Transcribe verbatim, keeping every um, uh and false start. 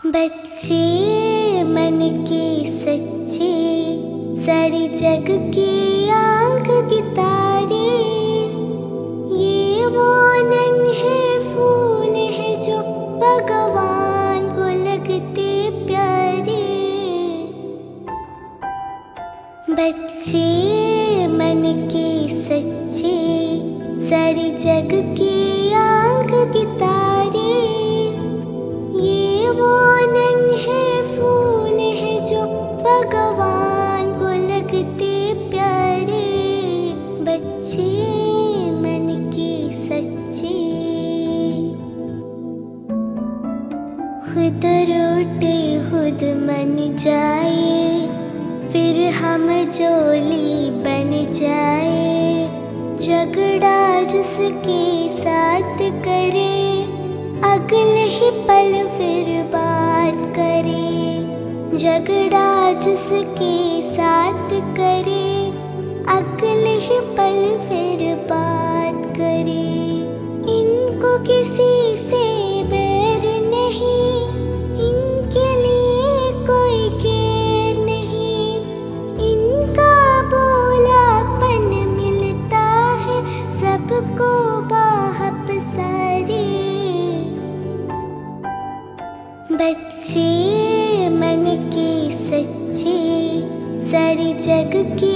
बच्चे मन के सच्चे, सारे जग की आंख की तारे। ये वो नन्हे फूल है जो भगवान को लगते प्यारे। बच्चे मन के सच्चे, सारे जग की आंख की तारे। ये वो नन्हे फूल है जो भगवान को लगते प्यारे। बच्चे मन के सच्चे। खुद रोटे खुद मन जाए, फिर हम जोली बन जाए। झगड़ा जिसके साथ करे, अगले ही पल फिर बात करे। झगड़ा जिसके साथ करे, अगले ही पल फिर बात करे। इनको किसी से बैर नहीं, इनके लिए कोई गैर नहीं। इनका बोलापन मिलता है सबको बाहप सारे। बच्चे मन के सच्चे, सारे जग की